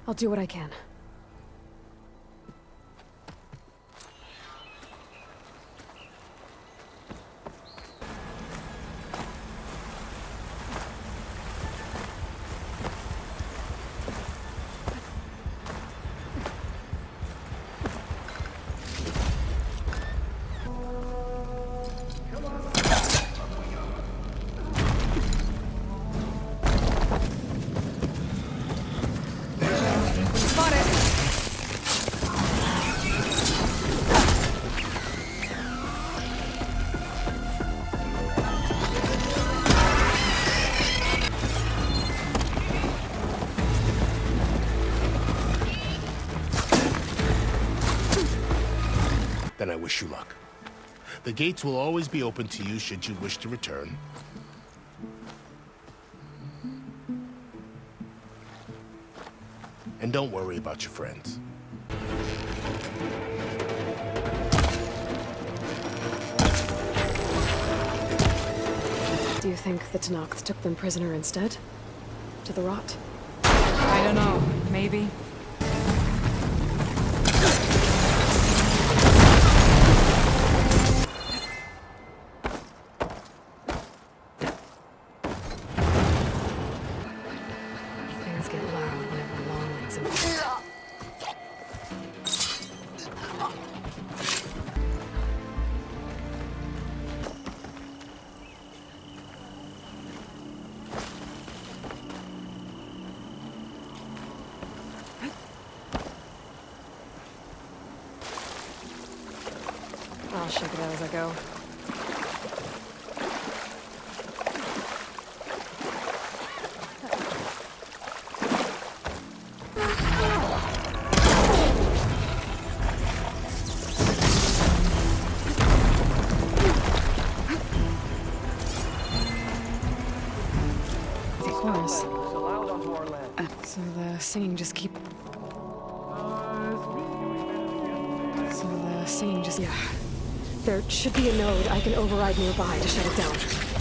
I'll do what I can. Then I wish you luck. The gates will always be open to you should you wish to return. And don't worry about your friends. Do you think the Tenakth took them prisoner instead? To the rot? I don't know. Maybe. Things get loud whenever Longlegs involved. I'll shake it out as I go. The chorus. So the singing just keep... Yeah. There should be a node I can override nearby to shut it down.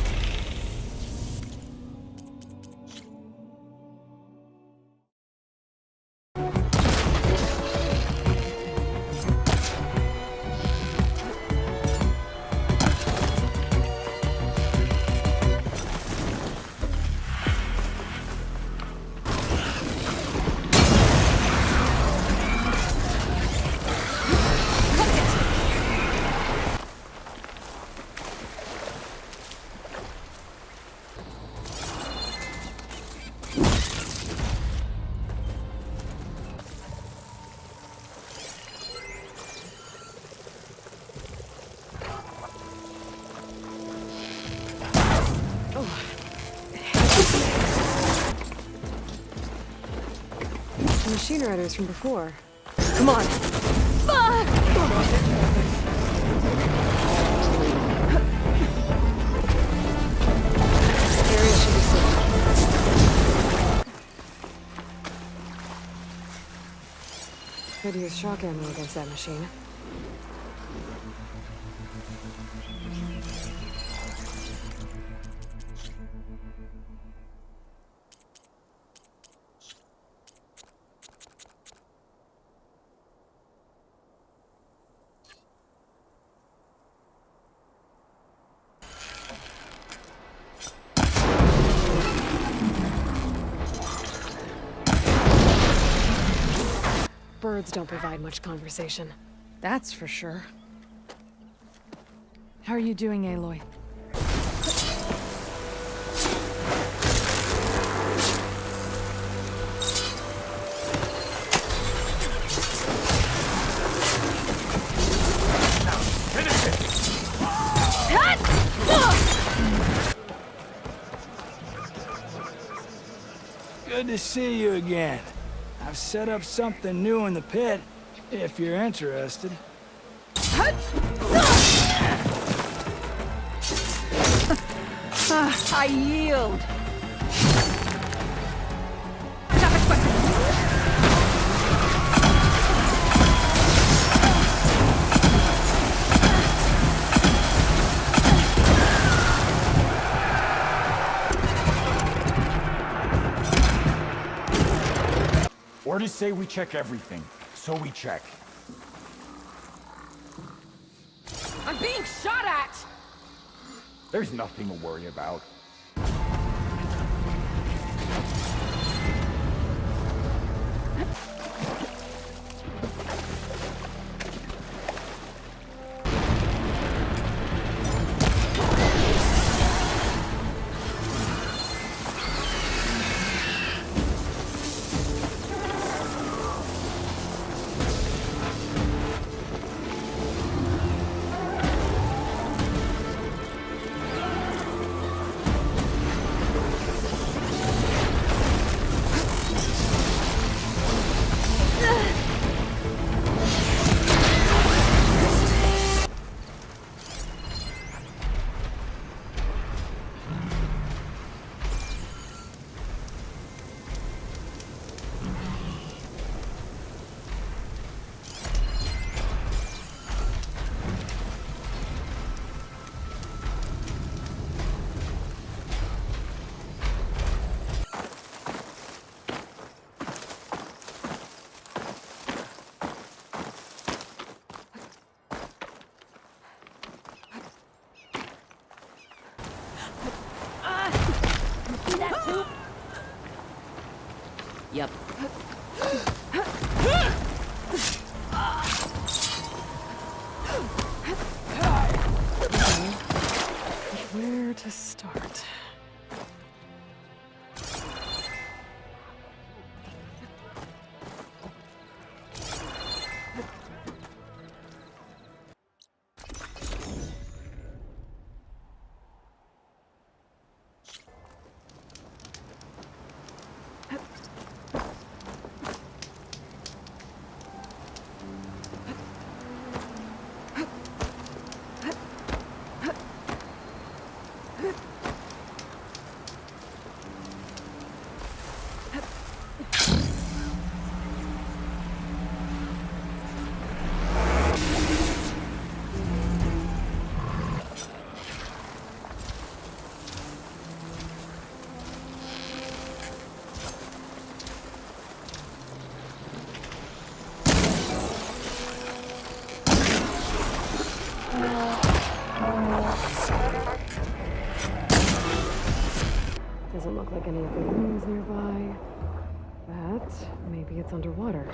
Machine riders from before. Come on! This area should be safe. Could use shock ammo against that machine. Birds don't provide much conversation. That's for sure. How are you doing, Aloy? Good to see you again. I've set up something new in the pit, if you're interested. I yield. Orders say we check everything, so we check. I'm being shot at! There's nothing to worry about. Yep. Where to start? Doesn't look like any of the rooms nearby. But maybe it's underwater.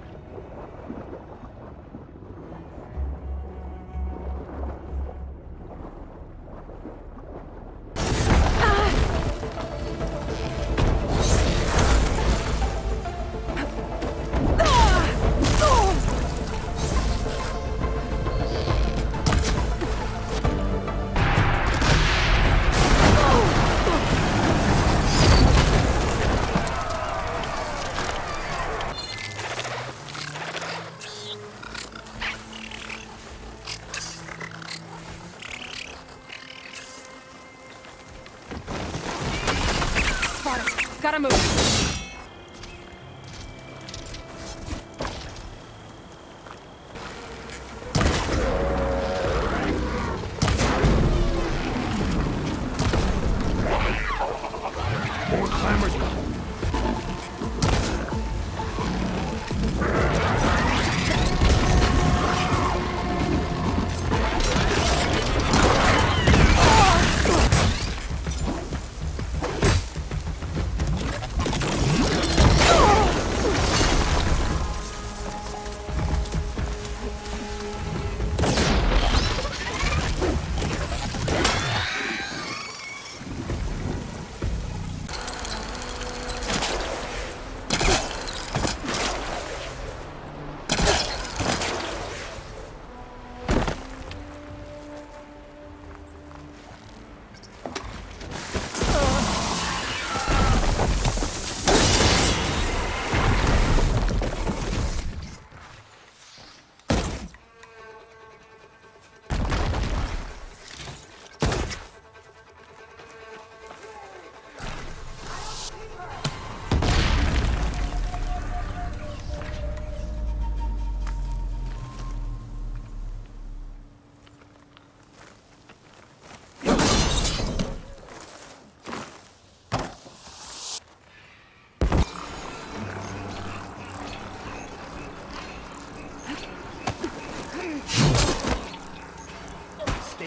Gotta move. More climbers.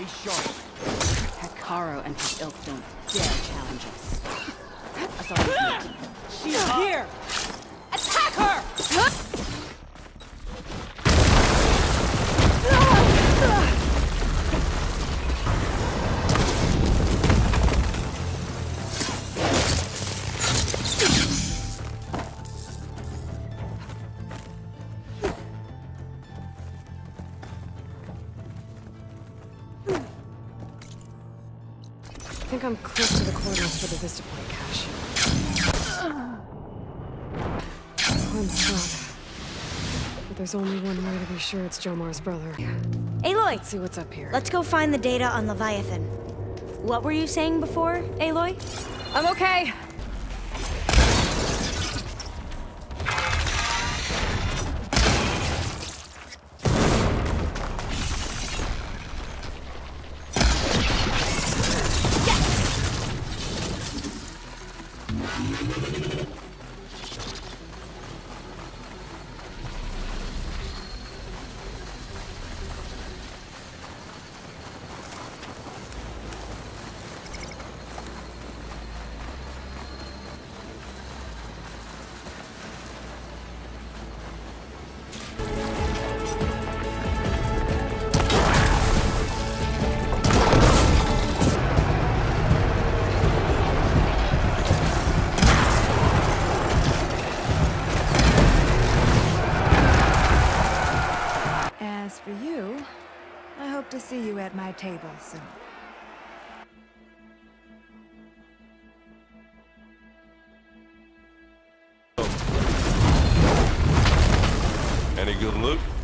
Stay sharp. Hekarro and his ilk don't dare challenge us. That's all we need. She's here! Attack her! I think I'm close to the coordinates for the Vista Point cache. I'm stuck. But there's only one way to be sure it's Jomar's brother. Aloy, Let's see what's up here. let's go find the data on Leviathan. What were you saying before, Aloy? I'm okay. As for you, I hope to see you at my table soon. Any good loot?